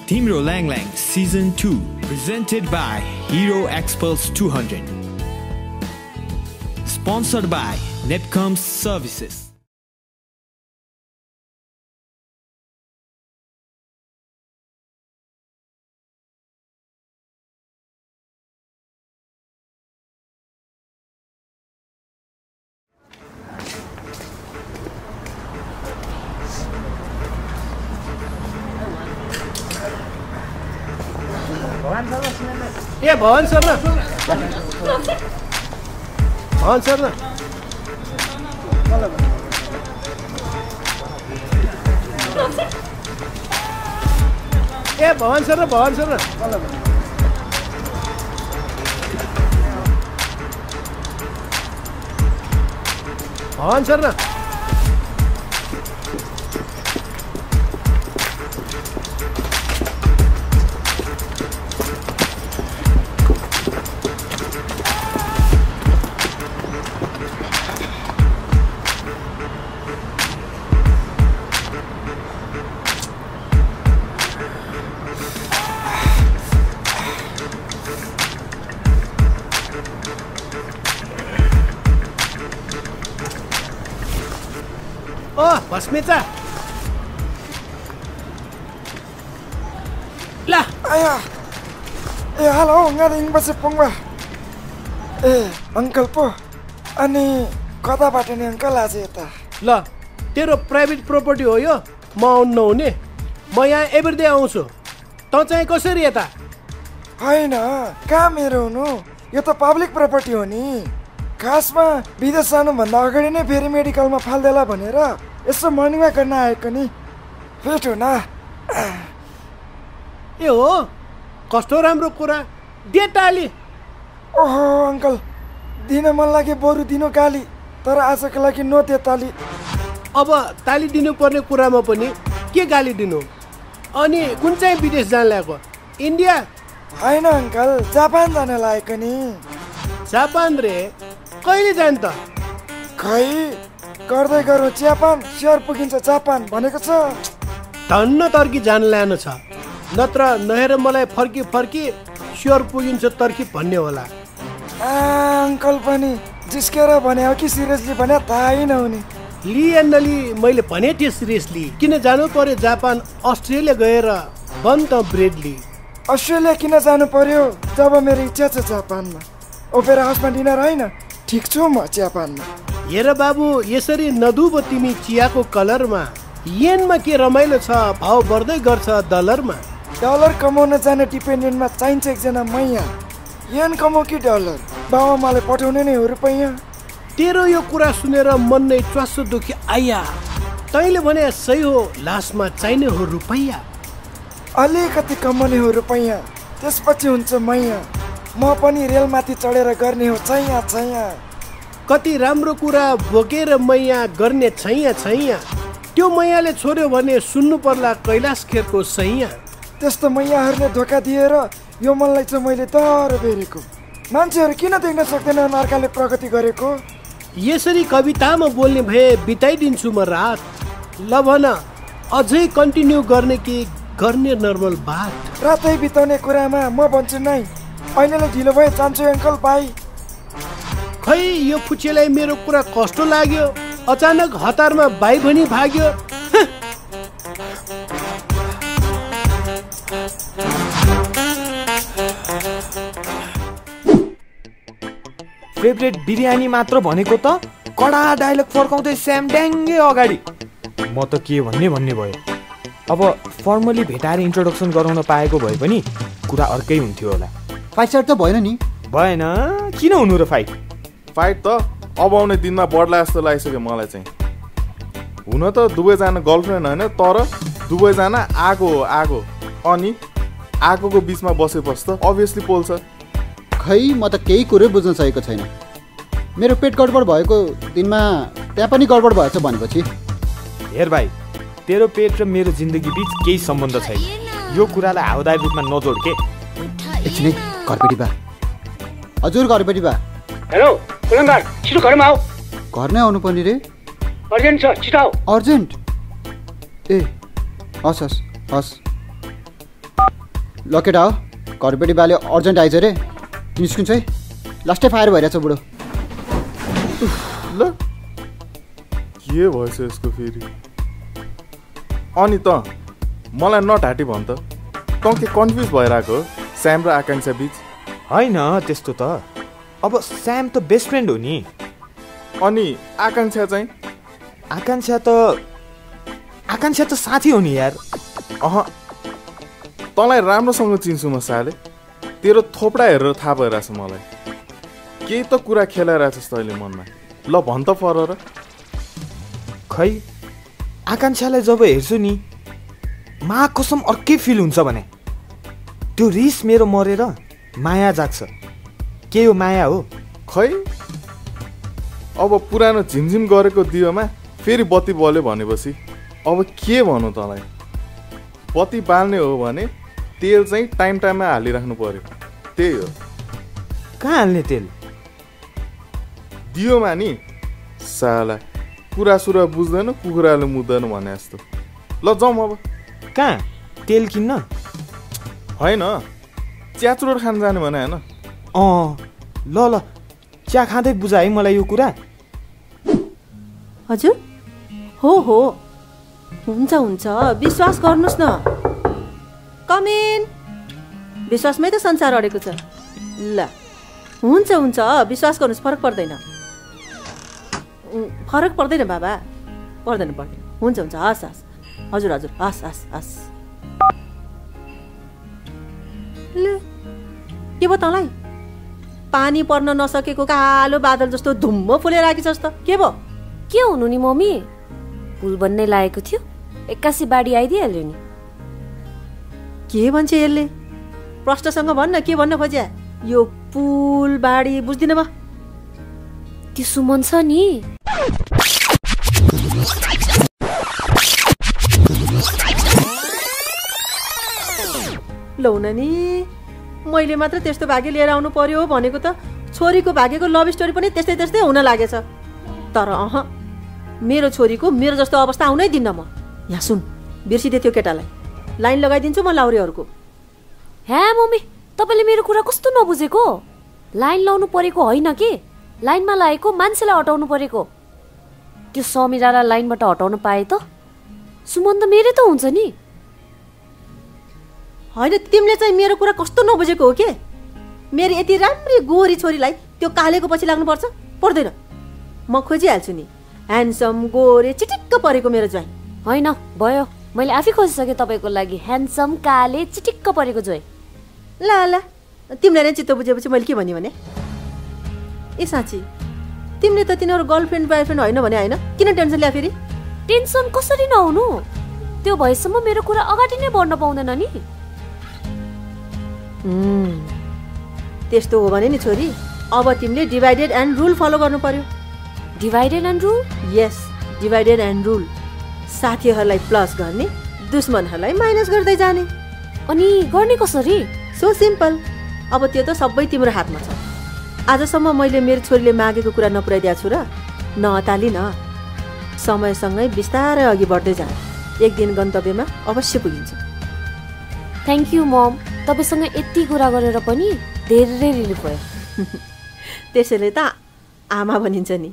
Timro Lang Lang Season 2, presented by Hero Expulse 200. Sponsored by Netcom Services. Bhawan sir ना Bhawan sir ना Bhawan sir ना Bhawan sir ना Bhawan sir ना Basmita. Lah, ayah. Halo, ngaring basi pungwa. Uncle po. Ani कताबाट नि uncle आज यता? ल, तेरो प्राइभेट प्रपर्टी हो यो? म आउनु नहुने? म यहाँ एभ्रीडे आउँछु। त चाहिँ कसरी यता? हैन, कहाँ मेरो हुनु? यो त पब्लिक प्रपर्टी हो नि। खासमा विदेश जानु भन्दा अगाडि नै फेरि मेडिकलमा फाल्देला भनेर यसो मर्निङमा गर्न आएको नि। भेट हुन। ए हो? कस्तो राम्रो कुरा। दे ताली। ओहो अंकल, दिन मन लागे बरु दिनो गाली, तर आजको लागि नो दे ताली। अब ताली दिनुपर्ने कुरामा पनि के गाली दिनु? अनि कुन चाहिँ विदेश जान लागेको? इन्डिया? हैन अंकल, जापान जान लागेको नि। जापान रे? कहिले जान त? खै गर्दै गरौँ जापान, स्योर पुगिन्छ जापान भनेको छ। धन्न तर्की जान लानु छ, नत्र नहेर मलाई फर्की फर्की स्योर पुगिन्छ तर्की भन्ने होला। अंकल पनि जिस्केर भने हो कि सिरियसली भने थाहै नहुने। लि या नलि मैले भने थिएँ सिरियसली। किन जानु पर्यो जापान? अस्ट्रेलिया गएर बन त ब्रेडली। अस्ट्रेलिया किन जानु पर्यो जब मेरो इच्छा छ जापानमा? ओपेरा हाउसमा डिनर होइन? ठिक छु म जापानमा। हेर बाबु, यसरी नडुब तिमी चियाको कलरमा। येनमा के रमाइलो छ, भाव बढ्दै गर्छ डलरमा। डलर कमाउन जाने डिपेन्डेन्टमा चाहिन्छ एकजना मैया। येन कमाउ कि डलर? बाबामाले पठाउने नै हो रुपैयाँ। तेरो यो कुरा सुनेर मन नै च्वासो दुखी आया। तैँले भने सही हो, लास्टमा चाहिने हो रुपैयाँ। अलिकति कमाउने हो रुपैयाँ, त्यसपछि हुन्छ मैया। म पनि रेलमाथि चढेर गर्ने हो छैया छैया। कति राम्रो कुरा बोकेर मैया गर्ने छैया छैया। त्यो मैयाले छोड्यो भने सुन्नु पर्ला कैलाश खेरको सैया। त्यस्तो मैयाहरूले धोका दिएर यो मनलाई चाहिँ मैले तर बेरेको। मान्छेहरू किन देख्न सक्दैनन् अर्काले प्रगति गरेको? यसरी कवितामा बोल्ने भए बिताइदिन्छु म रात। ल भन, अझै कन्टिन्यू गर्ने कि गर्ने नर्मल बात? रातै बिताउने कुरामा म भन्छु नै। अहिलेलाई ढिलो भयो, जान्छु अङ्कल, बाई। खै यो फुच्चेलाई मेरो कुरा कस्तो लाग्यो? अचानक हतारमा बाई भनी भाग्यो। फेभरेट बिरयानी मात्र भनेको त कडा डायलग फर्काउँदै स्याम ड्याङ्गे अगाडि। म त के भन्ने भयो। अब फर्मली भेटाएर इन्ट्रोडक्सन गराउन पाएको भए पनि कुरा अर्कै हुन्थ्यो होला। फाइट साइट त भएन नि? भएन। किन हुनु र फाइट? फाइट त अब आउने दिनमा बढ्ला जस्तो लागिसक्यो मलाई चाहिँ। हुन त दुवैजना गर्लफ्रेन्ड होइन, तर दुवैजना आगो अनि आगोको बिचमा बसेपछि त अभियसली पोल्छ। खै म त केही कुरै बुझ्न सकेको छैन। मेरो पेट गडबड भएको दिनमा त्यहाँ पनि गडबड भएछ भनेपछि? हेर भाइ, तेरो पेट र मेरो जिन्दगी बीच केही सम्बन्ध छैन। यो कुरालाई हाउदार रूपमा नजोड के। एकछिन है, घरपेटी बा। हजुर घरपेटी बा। हेलो कुलङ्गार, छिटो घरमा आऊ। घर नै आउनु पर्ने रे? अर्जेन्ट छ, छिटो आऊ। अर्जेन्ट? ए हस् हस् हस्। ल केटा हो घरपेटी बाले अर्जेन्ट आइज रे निस्किन्छ है लास्टै फायर भइरहेछ बुढो ल के भएछ यसको फेरि अनि त मलाई नढाँटी भन् त के कन्फ्युज भइरहेको स्याम र आकाङ्क्षा बीच होइन त्यस्तो त अब स्याम त बेस्ट फ्रेन्ड हो नि अनि आकाङ्क्षा चाहिँ आकाङ्क्षा त साथी हो नि यार तँलाई राम्रोसँग चिन्छु म साले तेरो थोपडा हेरेर थाहा भइरहेछ मलाई केही त कुरा खेलाइरहेछस् तैँले मनमा ल भन् त फर र खै आकाङ्क्षालाई जब हेर्छु नि मा कसम अर्कै फिल हुन्छ भने त्यो रिस मेरो मरेर माया जाग्छ के हो माया हो खै अब पुरानो झिमझिम गरेको दियोमा फेरि बत्ती बल्यो भनेपछि अब के भनौँ तँलाई बत्ती बाल्ने हो भने तेल चाहिँ टाइममा हालिराख्नु पर्यो त्यही हो कहाँ हाल्ने तेल दियोमा नि साला कुरा सुरा बुझ्दैन कुखुराले मुद्दैन भने जस्तो ल जाउँ अब कहाँ तेल किन्न होइन च्याचुरोट खान जाने भने होइन ल चिया खाँदै बुझा है मलाई यो कुरा हजुर हो हुन्छ विश्वास गर्नुहोस् न कमेन विश्वासमै त संसार अडेको छ ल हुन्छ विश्वास गर्नुहोस् फरक पर्दैन बाबा पर्दैन हुन्छ हस् हजुर हस् ल के भयो तँलाई पानी पर्न नसकेको कालो बादल जस्तो धुम्म फुलेर राखिस् त के भयो के हुनु नि मम्मी पुल बन्नै लागेको थियो एक्कासी बाढी आइदिइहाल्यो नि के भन्छ यसले प्रश्नसँग भन्न के भन्न खोज्या यो पुल बाढी बुझ्दिन म त्यो सुमन छ नि लौन नि मैले मात्र त्यस्तो भाग्य लिएर आउनु पर्यो भनेको त छोरीको भाग्यको लभ स्टोरी पनि त्यस्तै हुन लागेछ तर मेरो छोरीको मेरो जस्तो अवस्था आउनै दिन्न म यहाँ सुन बिर्सिदे त्यो केटालाई लाइन लगाइदिन्छु म लाउरेहरूको हे मम्मी तपाईँले मेरो कुरा कस्तो नबुझेको लाइन लाउनु परेको होइन कि लाइनमा लागेको मान्छेलाई हटाउनु परेको त्यो समिरालाई लाइनबाट हटाउन पाए त सुमन त मेरै त हुन्छ नि होइन तिमीले चाहिँ मेरो कुरा कस्तो नबुझेको हो के मेरो यति राम्री गोरी छोरीलाई त्यो कालेको पछि लाग्नुपर्छ पर्दैन म खोजिहाल्छु नि ह्यान्डसम गोरे चिटिक्क परेको मेरो ज्वाइँ होइन भयो मैले आफै खोजिसकेँ तपाईँको लागि ह्यान्डसम काले चिटिक्क परेको ज्वाइँ ल तिमीलाई नै चित्त बुझेपछि मैले के भने ए साँच्ची तिमीले त तिनीहरू गर्लफ्रेन्ड बोयफ्रेन्ड होइन भने होइन किन टेन्सन ल्या फेरि टेन्सन कसरी नहुनु त्यो भएसम्म मेरो कुरा अगाडि नै बढ्न पाउँदैन नि त्यस्तो हो भने नि छोरी अब तिमीले डिभाइडेड एन्ड रुल फलो गर्नु पर्यो divided and rule yes divided and rule साथीहरूलाई प्लस गर्ने दुश्मनहरूलाई माइनस गर्दै जाने अनि गर्ने कसरी सो सिम्पल अब त्यो त सबै तिम्रो हातमा छ आजसम्म मैले मेरो छोरीले मागेको कुरा नपुर्याइदिएको छु र नअताली न समयसँगै बिस्तारै अघि बढ्दै जा एक दिन गन्तव्यमा अवश्य पुगिन्छ थ्याङ्क यू मम तपाईँसँग यति कुरा गरेर पनि धेरै रिलिफ भयो त्यसैले त आमा भनिन्छ नि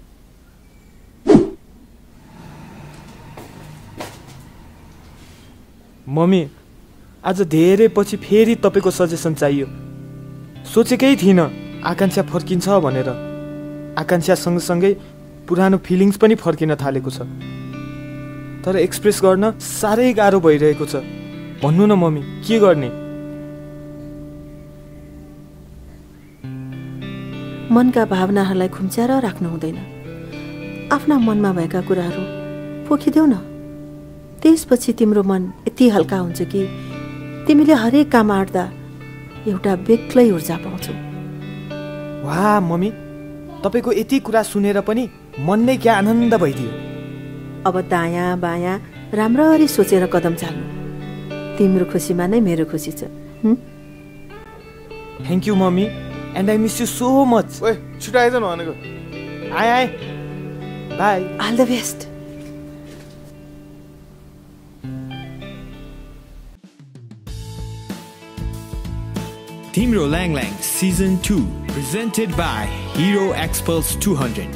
मम्मी आज धेरै पछि फेरि तपाईँको सजेसन चाहियो सोचेकै थिइनँ आकाङ्क्षा फर्किन्छ भनेर आकाङ्क्षा सँगसँगै पुरानो फिलिङ्स पनि फर्किन थालेको छ तर एक्सप्रेस गर्न साह्रै गाह्रो भइरहेको छ भन्नु न मम्मी के गर्ने मनका भावनाहरूलाई खुम्च्याएर राख्नु हुँदैन आफ्ना मनमा भएका कुराहरू पोखिदेऊ न त्यसपछि तिम्रो मन यति हल्का हुन्छ कि तिमीले हरेक काम आँट्दा एउटा बेग्लै ऊर्जा पाउँछौ वाह मम्मी तपाईँको यति कुरा सुनेर पनि मन नै क्या आनन्द भइदियो अब दायाँ बायाँ राम्ररी सोचेर कदम चाल्नु तिम्रो खुसीमा नै मेरो खुसी छ thank you mummy and I miss you so much ओए छिटो आइज न भनेको आए bye all the best Timro Lang Lang Season 2, presented by Hero Expulse 200.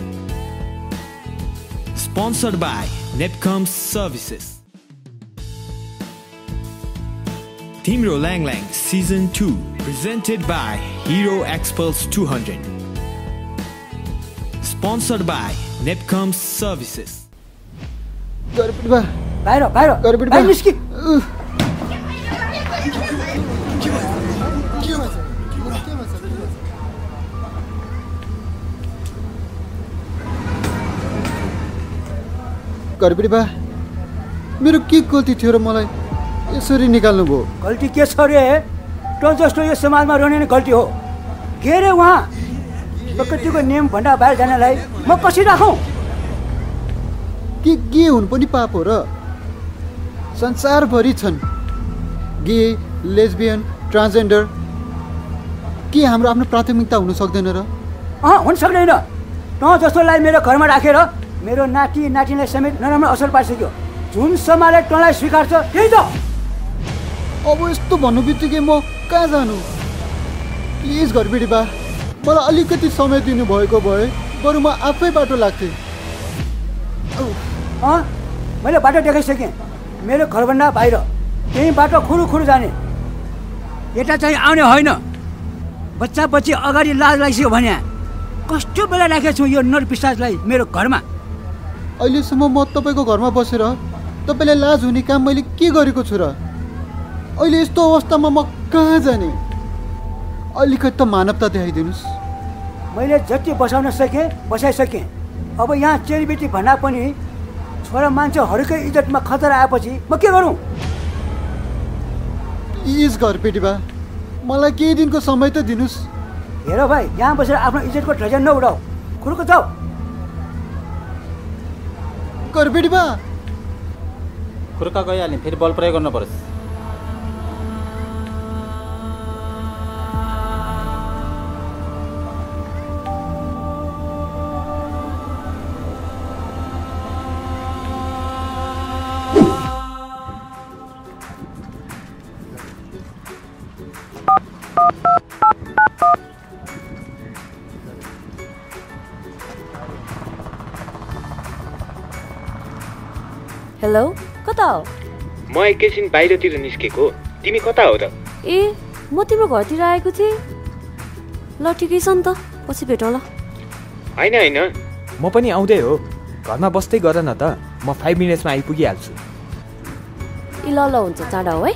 Sponsored by Netcom Services. Timro Lang Lang Season 2, presented by Hero Expulse 200. Sponsored by Netcom Services. बाहिर निस्कि घरपट्टि बा मेरो के गल्ती थियो र मलाई यसरी निकाल्नु भयो? गल्ती के छ रे? त जस्तो यो समाजमा रहने गल्ती हो के रे? उहाँ प्रकृतिको नियम भन्दा बाहिर जानलाई म कसरी राखौँ? के हुनु पनि पाप हो र? संसारभरि छन् गे, लेस्बियन, ट्रान्सजेन्डर। के हाम्रो आफ्नो प्राथमिकता हुन सक्दैन र? हुन सक्दैन। त जस्तोलाई मेरो घरमा राखेर मेरो नाति नातिलाई समेत नराम्रो असर पारिसक्यो। जुन समाजले तँलाई स्वीकार्छ त्यही त। अब यस्तो भन्नु बित्तिकै म कहाँ जानु? प्लिज घरबेटी बा, मलाई अलिकति समय दिनुभएको भए बरु म आफै बाटो लाग्थेँ। मैले बाटो देखाइसकेँ। मेरो घरभन्दा बाहिर त्यही बाटो खुरु जाने। यता चाहिँ आउने होइन। बच्चा बच्ची अगाडि लाज लागिसक्यो भने कस्तो बेला राखेको छु यो नरपिशाचलाई मेरो घरमा। अहिलेसम्म म तपाईँको घरमा बसेर तपाईँलाई लाज हुने काम मैले के गरेको छु र? अहिले यस्तो अवस्थामा म कहाँ जाने? अलिकति त मानवता देखाइदिनुहोस्। मैले जति बसाउन सकेँ बसाइसकेँ। अब यहाँ चेलीबेटी भन्दा पनि छोरा मान्छेहरूकै इज्जतमा खतरा आएपछि म के गरौँ? प्लिज घरपेटी बा, मलाई केही दिनको समय त दिनुहोस्। हेर भाइ, यहाँ बसेर आफ्नो इज्जतको ध्वजा नउडाऊ। खुर्को जाऊ। घरपेटी बा, खुर्का गइहाल्ने, फेरि बल प्रयोग गर्नु पर्छ। हेलो, कता हो? म एकैछिन बाहिरतिर निस्केको। तिमी कता हो त? ए, म तिम्रो घरतिर आएको थिएँ। ल ठिकै छ नि त, पछि भेटौँ ल। होइन, म पनि आउँदै हो। घरमा बस्दै गर न त, म 5 मिनट्समा आइपुगिहाल्छु। ए ल हुन्छ, चाँडा हो है।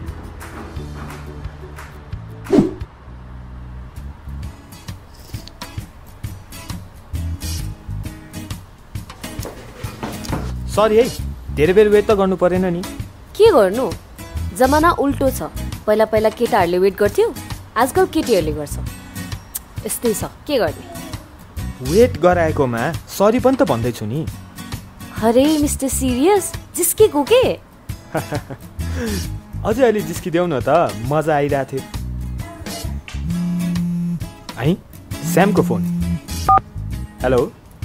सरी है, धेरै बेर वेट त गर्नु परेन नि। के गर्नु, जमाना उल्टो छ। पहिला केटाहरूले वेट गर्थ्यो, आजकल केटीहरूले गर्छ। यस्तै छ, के गर्ने? वेट गराएकोमा सरी पनि त भन्दैछु नि। अरे मिस्टर सिरियस, जिस्केको के? अझै अलि जिस्किदेऊ न त, मजा आइरहेको थियो। है, स्यामको फोन। हेलो,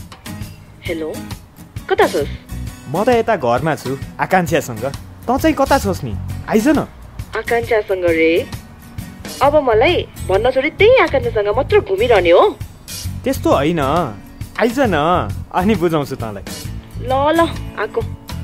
कता छस्? म त यता घरमा छु आकांक्षासँग। तँ चाहिँ कता छस् नि? आइज न। आकांक्षासँग रे? अब मलाई भन्न छोडी त्यही आकांक्षासँग मात्र घुमिरहने हो? त्यस्तो होइन, आइज न, अनि बुझाउँछु तँलाई। ल आको।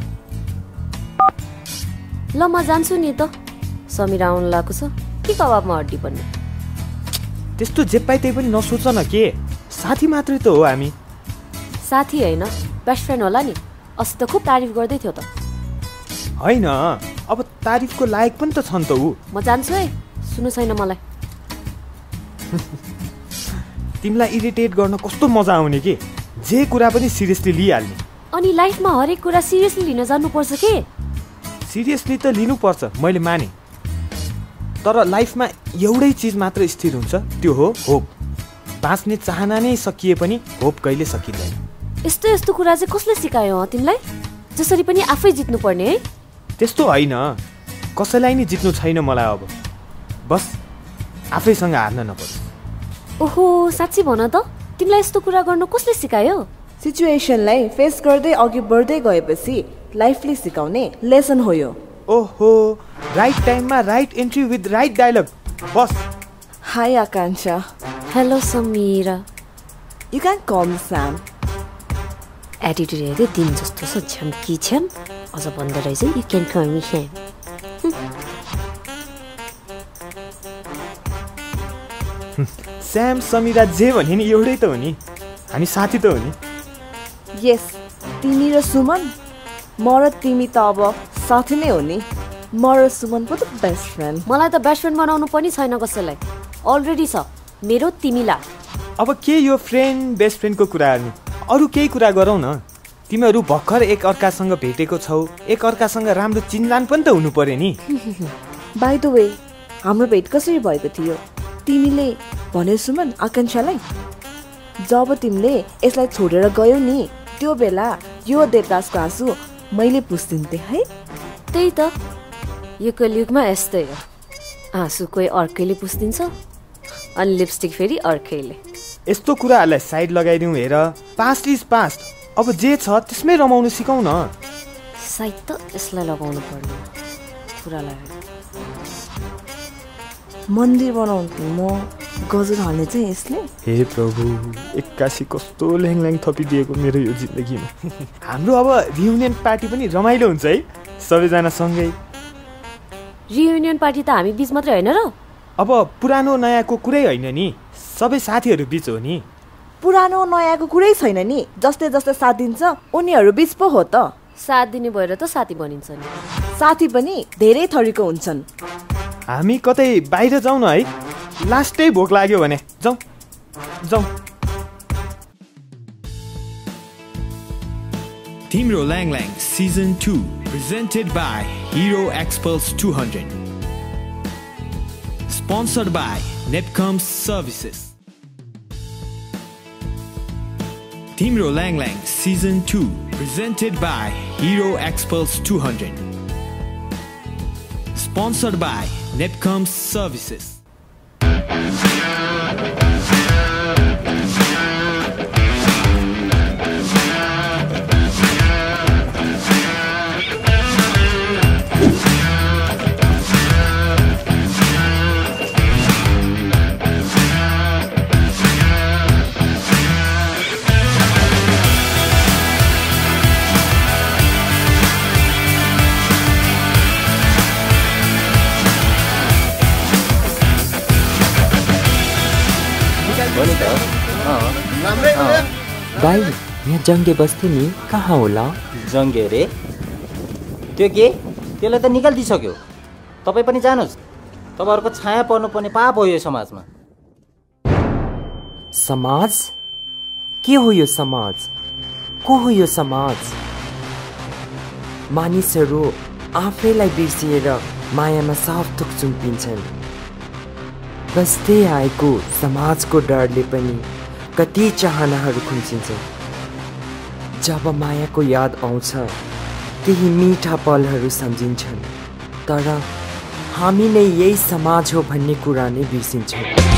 ल म जान्छु नि त। समीरा आउनु लागेको छ के कबाबमा हड्डी पर्ने? त्यस्तो जे पाइ त्यही पनि नसोच न के। साथी मात्रै त हो हामी। साथी होइन, बेस्ट फ्रेन्ड होला नि। अस्ति त खुब तारिफ गर्दै थियो त। होइन, अब तारिफको लायक पनि त छन् त ऊ। म जान्छु है, सुन्नु छैन मलाई। तिमीलाई इरिटेट गर्न कस्तो मजा आउने के? जे कुरा पनि सिरियसली लिइहाल्ने। अनि लाइफमा हरेक कुरा सिरियसली लिन जान्नुपर्छ के? सिरियसली त लिनुपर्छ, मैले माने। तर लाइफमा एउटै चिज मात्र स्थिर हुन्छ, त्यो हो होप। बाँच्ने चाहना नै सकिए पनि होप कहिले सकिँदैन। यस्तो कुरा चाहिँ कसले सिकायो तिमीलाई? जसरी पनि आफै जित्नु पर्ने है? त्यस्तो होइन, कसैलाई नि जित्नु छैन मलाई। अब बस आफैसँग हार्न नपरोस्। ओहो, साँच्ची भन त, तिमीलाई यस्तो कुरा गर्न कसले सिकायो? सिचुएसनलाई फेस गर्दै अघि बढ्दै गएपछि लाइफले सिकाउने लेसन हो यो। ओहो, राइट टाइममा right entry with right dialogue. बस Hi, Akansha. Hello, Samira. You can call me Sam. Attitude हेर्दै दिन जस्तो छ झम्की छ्याम अझ भन्दो रहेछ you can call me Sam. स्याम समीरा जे भने नि एउटै त हो नि हामी साथी त हो नि Yes, तिमी र सुमन म र तिमी त अब साथी नै हो नि म र सुमन पो त बेस्ट फ्रेन्ड मलाई त बेस्ट फ्रेन्ड बनाउनु पनि छैन कसैलाई अलरेडी छ मेरो तिमीलाई अब के यो फ्रेन्ड बेस्ट फ्रेन्डको कुरा गर्नु अरू केही कुरा गरौँ न तिमीहरू भर्खर एक अर्कासँग भेटेको छौ एक अर्कासँग राम्रो चिनजान पनि त हुनु पर्यो नि बाइ द वे हाम्रो भेट कसरी भएको थियो तिमीले भन्यो सुमन आकांक्षालाई जब तिमीले यसलाई छोडेर गयौ नि त्यो बेला यो देवदासको आँसु मैले पुस्दिन्थे है त्यही त यो कलियुगमा यस्तै हो आँसु कोही अर्कैले पुस्दिन्छ अनि लिपस्टिक फेरि अर्कैले यस्तो कुराहरूलाई साइड लगाइदिउँ हेर पास्ट इज पास्ट अब जे छ त्यसमै रमाउनु सिकाउँ न साइड त यसलाई लगाउनु पर्ने कुरालाई मन्दिर बनाउनु म गजर हाल्ने चाहिँ यसले हे प्रभु 81 कस्तो ल्याङ थपिदिएको मेरो यो जिन्दगीमा हाम्रो अब रियुनियन पार्टी पनि रमाइलो हुन्छ है सबैजना सँगै रियुनियन पार्टी त हामी बीच मात्रै होइन र अब पुरानो नयाँको कुरै होइन नि सबै साथीहरू बीच हो नि पुरानो नयाँको कुरै छैन नि जस्तै जस्तै साथ दिन्छ उनीहरू बीच पो हो त साथ दिने भएर त साथी बनिन्छ नि साथी पनि धेरै थरीको हुन्छन् हामी कतै बाहिर जाउँ न है लास्टै भोक लाग्यो भने जाउँ Timro Lang Lang Season 2 presented by Hero Expulse 200 sponsored by Netcom Services. Timro Lang Lang Season 2 presented by Hero Expulse 200 sponsored by Netcom Services. भाइ यहाँ जङ्गे बस्थे नि कहाँ होला जङ्गे रे त्यो के त्यसलाई त निकालिदिइसक्यो तपाईँ पनि जानुहोस् तपाईँहरूको छाया पर्नुपर्ने पाप हो यो समाजमा समाज के हो यो समाज को हो यो समाज मानिसहरू आफैलाई बिर्सिएर मायामा साफ थुक चुम्पिन्छन् बस्दै आएको समाजको डरले पनि कति चाहनाहरू खुम्चिन्छ जब मायाको याद आउँछ केही मिठा पलहरू सम्झिन्छन् तर हामी नै यही समाज हो भन्ने कुरा नै बिर्सिन्छौँ